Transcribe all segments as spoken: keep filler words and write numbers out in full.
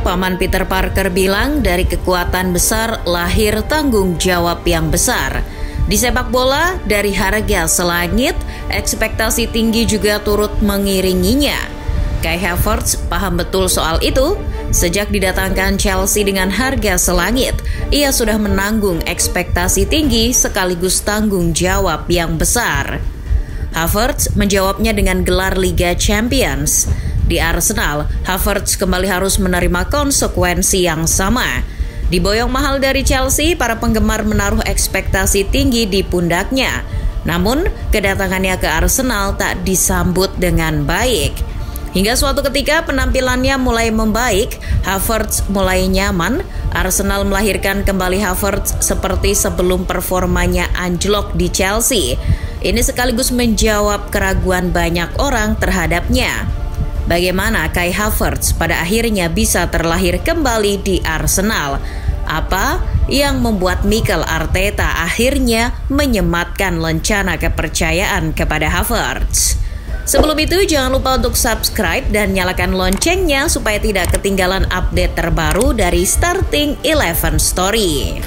Paman Peter Parker bilang dari kekuatan besar lahir tanggung jawab yang besar. Di sepak bola, dari harga selangit, ekspektasi tinggi juga turut mengiringinya. Kai Havertz paham betul soal itu. Sejak didatangkan Chelsea dengan harga selangit, ia sudah menanggung ekspektasi tinggi sekaligus tanggung jawab yang besar. Havertz menjawabnya dengan gelar Liga Champions. Di Arsenal, Havertz kembali harus menerima konsekuensi yang sama. Diboyong mahal dari Chelsea, para penggemar menaruh ekspektasi tinggi di pundaknya. Namun, kedatangannya ke Arsenal tak disambut dengan baik. Hingga suatu ketika penampilannya mulai membaik, Havertz mulai nyaman, Arsenal melahirkan kembali Havertz seperti sebelum performanya anjlok di Chelsea. Ini sekaligus menjawab keraguan banyak orang terhadapnya. Bagaimana Kai Havertz pada akhirnya bisa terlahir kembali di Arsenal? Apa yang membuat Mikel Arteta akhirnya menyematkan lencana kepercayaan kepada Havertz? Sebelum itu jangan lupa untuk subscribe dan nyalakan loncengnya supaya tidak ketinggalan update terbaru dari Starting Eleven Story.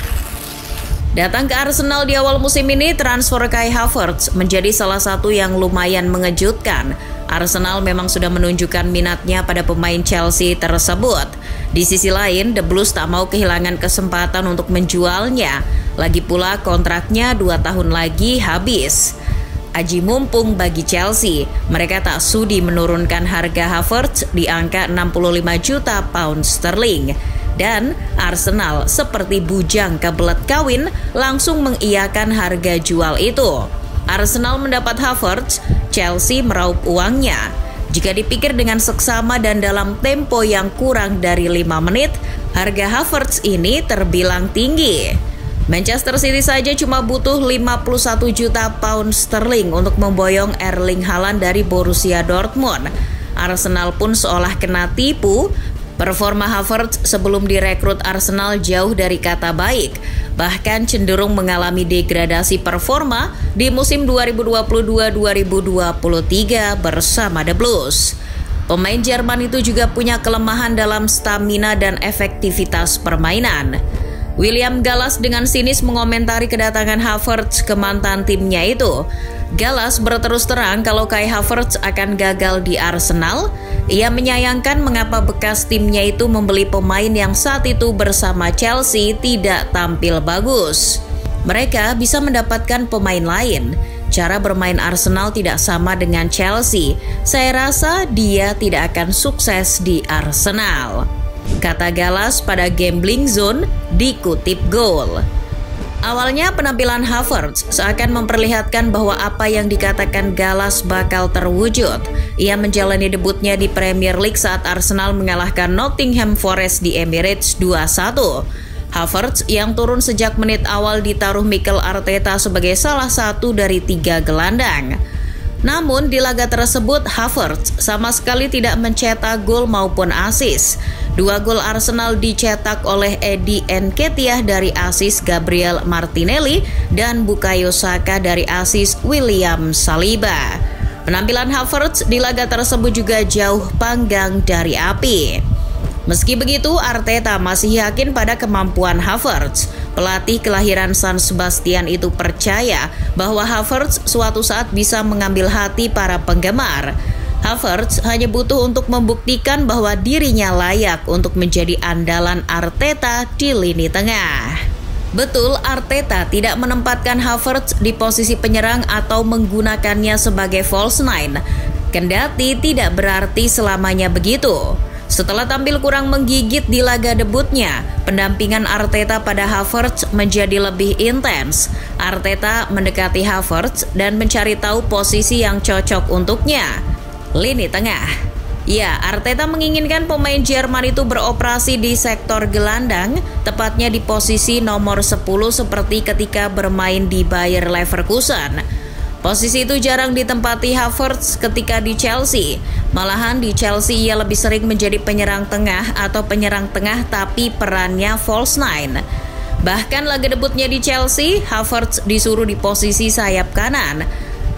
Datang ke Arsenal di awal musim ini, transfer Kai Havertz menjadi salah satu yang lumayan mengejutkan. Arsenal memang sudah menunjukkan minatnya pada pemain Chelsea tersebut. Di sisi lain, The Blues tak mau kehilangan kesempatan untuk menjualnya. Lagi pula kontraknya dua tahun lagi habis. Aji mumpung bagi Chelsea, mereka tak sudi menurunkan harga Havertz di angka enam puluh lima juta pound sterling. Dan Arsenal seperti bujang kebelet kawin langsung mengiyakan harga jual itu. Arsenal mendapat Havertz, Chelsea meraup uangnya. Jika dipikir dengan seksama dan dalam tempo yang kurang dari lima menit, harga Havertz ini terbilang tinggi. Manchester City saja cuma butuh lima puluh satu juta pound sterling untuk memboyong Erling Haaland dari Borussia Dortmund. Arsenal pun seolah kena tipu. Performa Havertz sebelum direkrut Arsenal jauh dari kata baik, bahkan cenderung mengalami degradasi performa di musim dua ribu dua puluh dua dua ribu dua puluh tiga bersama The Blues. Pemain Jerman itu juga punya kelemahan dalam stamina dan efektivitas permainan. William Gallas dengan sinis mengomentari kedatangan Havertz ke mantan timnya itu. Gallas berterus terang kalau Kai Havertz akan gagal di Arsenal. Ia menyayangkan mengapa bekas timnya itu membeli pemain yang saat itu bersama Chelsea tidak tampil bagus. Mereka bisa mendapatkan pemain lain. Cara bermain Arsenal tidak sama dengan Chelsea. Saya rasa dia tidak akan sukses di Arsenal, kata Gallas pada Gambling Zone dikutip Goal. Awalnya penampilan Havertz seakan memperlihatkan bahwa apa yang dikatakan Gallas bakal terwujud. Ia menjalani debutnya di Premier League saat Arsenal mengalahkan Nottingham Forest di Emirates dua satu. Havertz yang turun sejak menit awal ditaruh Mikel Arteta sebagai salah satu dari tiga gelandang. Namun di laga tersebut Havertz sama sekali tidak mencetak gol maupun assist. Dua gol Arsenal dicetak oleh Eddie Nketiah dari assist Gabriel Martinelli dan Bukayo Saka dari assist William Saliba. Penampilan Havertz di laga tersebut juga jauh panggang dari api. Meski begitu, Arteta masih yakin pada kemampuan Havertz. Pelatih kelahiran San Sebastian itu percaya bahwa Havertz suatu saat bisa mengambil hati para penggemar. Havertz hanya butuh untuk membuktikan bahwa dirinya layak untuk menjadi andalan Arteta di lini tengah. Betul, Arteta tidak menempatkan Havertz di posisi penyerang atau menggunakannya sebagai false nine. Kendati tidak berarti selamanya begitu. Setelah tampil kurang menggigit di laga debutnya, pendampingan Arteta pada Havertz menjadi lebih intens. Arteta mendekati Havertz dan mencari tahu posisi yang cocok untuknya. Lini tengah. Ya, Arteta menginginkan pemain Jerman itu beroperasi di sektor gelandang, tepatnya di posisi nomor sepuluh seperti ketika bermain di Bayer Leverkusen. Posisi itu jarang ditempati Havertz ketika di Chelsea. Malahan di Chelsea ia lebih sering menjadi penyerang tengah atau penyerang tengah tapi perannya false nine. Bahkan laga debutnya di Chelsea, Havertz disuruh di posisi sayap kanan.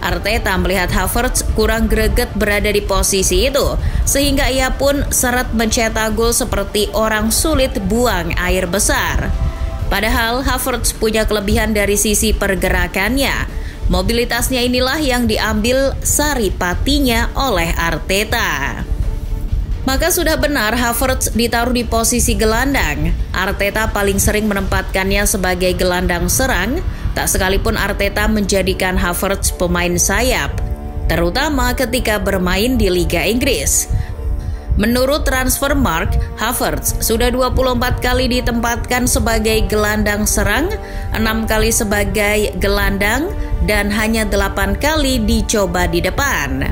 Arteta melihat Havertz kurang greget berada di posisi itu, sehingga ia pun seret mencetak gol seperti orang sulit buang air besar. Padahal Havertz punya kelebihan dari sisi pergerakannya. Mobilitasnya inilah yang diambil saripatinya oleh Arteta. Maka sudah benar Havertz ditaruh di posisi gelandang. Arteta paling sering menempatkannya sebagai gelandang serang, tak sekalipun Arteta menjadikan Havertz pemain sayap, terutama ketika bermain di Liga Inggris. Menurut Transfermarkt, Havertz sudah dua puluh empat kali ditempatkan sebagai gelandang serang, enam kali sebagai gelandang, dan hanya delapan kali dicoba di depan.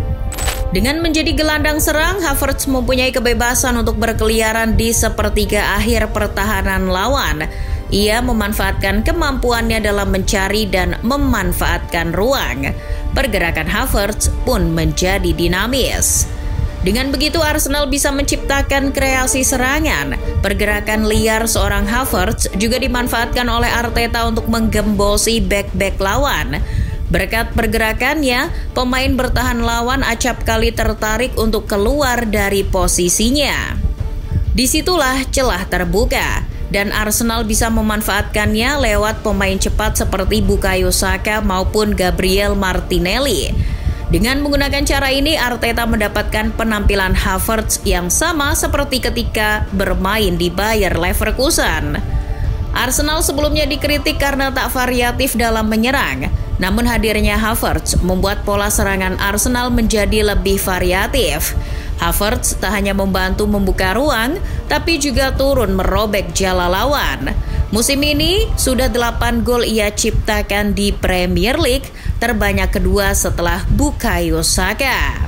Dengan menjadi gelandang serang, Havertz mempunyai kebebasan untuk berkeliaran di sepertiga akhir pertahanan lawan. Ia memanfaatkan kemampuannya dalam mencari dan memanfaatkan ruang. Pergerakan Havertz pun menjadi dinamis. Dengan begitu Arsenal bisa menciptakan kreasi serangan. Pergerakan liar seorang Havertz juga dimanfaatkan oleh Arteta untuk menggembosi bek-bek lawan. Berkat pergerakannya, pemain bertahan lawan acap kali tertarik untuk keluar dari posisinya. Disitulah celah terbuka, dan Arsenal bisa memanfaatkannya lewat pemain cepat seperti Bukayo Saka maupun Gabriel Martinelli. Dengan menggunakan cara ini, Arteta mendapatkan penampilan Havertz yang sama seperti ketika bermain di Bayer Leverkusen. Arsenal sebelumnya dikritik karena tak variatif dalam menyerang, namun hadirnya Havertz membuat pola serangan Arsenal menjadi lebih variatif. Havertz tak hanya membantu membuka ruang, tapi juga turun merobek jala lawan. Musim ini sudah delapan gol ia ciptakan di Premier League, terbanyak kedua setelah Bukayo Saka.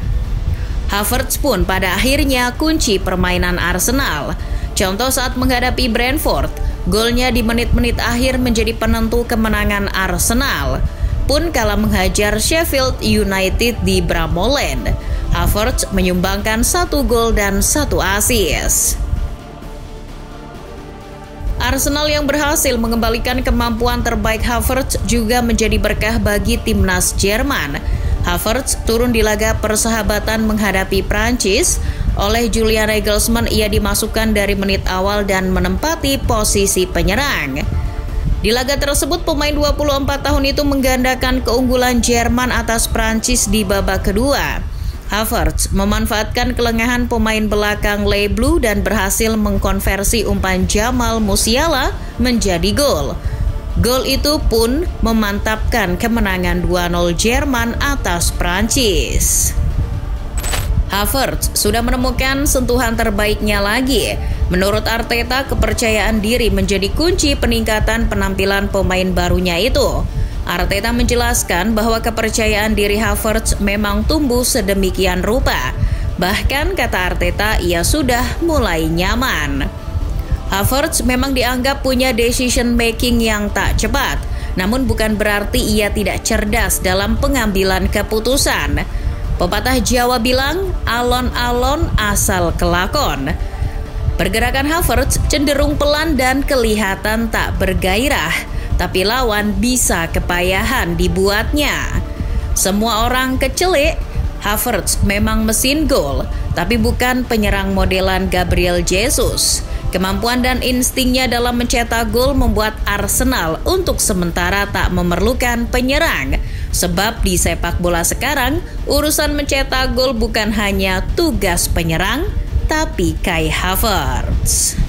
Havertz pun pada akhirnya kunci permainan Arsenal. Contoh saat menghadapi Brentford, golnya di menit-menit akhir menjadi penentu kemenangan Arsenal. Pun kala menghajar Sheffield United di Bramall-Lane, Havertz menyumbangkan satu gol dan satu assist. Arsenal yang berhasil mengembalikan kemampuan terbaik Havertz juga menjadi berkah bagi timnas Jerman. Havertz turun di laga persahabatan menghadapi Prancis. Oleh Julian Nagelsmann, ia dimasukkan dari menit awal dan menempati posisi penyerang. Di laga tersebut, pemain dua puluh empat tahun itu menggandakan keunggulan Jerman atas Prancis di babak kedua. Havertz memanfaatkan kelengahan pemain belakang Les Bleus dan berhasil mengkonversi umpan Jamal Musiala menjadi gol. Gol itu pun memantapkan kemenangan dua nol Jerman atas Prancis. Havertz sudah menemukan sentuhan terbaiknya lagi. Menurut Arteta, kepercayaan diri menjadi kunci peningkatan penampilan pemain barunya itu. Arteta menjelaskan bahwa kepercayaan diri Havertz memang tumbuh sedemikian rupa. Bahkan kata Arteta, ia sudah mulai nyaman. Havertz memang dianggap punya decision making yang tak cepat, namun bukan berarti ia tidak cerdas dalam pengambilan keputusan. Pepatah Jawa bilang, alon-alon asal kelakon. Pergerakan Havertz cenderung pelan dan kelihatan tak bergairah, tapi lawan bisa kepayahan dibuatnya. Semua orang kecelik, Havertz memang mesin gol, tapi bukan penyerang modelan Gabriel Jesus. Kemampuan dan instingnya dalam mencetak gol membuat Arsenal untuk sementara tak memerlukan penyerang. Sebab di sepak bola sekarang, urusan mencetak gol bukan hanya tugas penyerang, tapi Kai Havertz.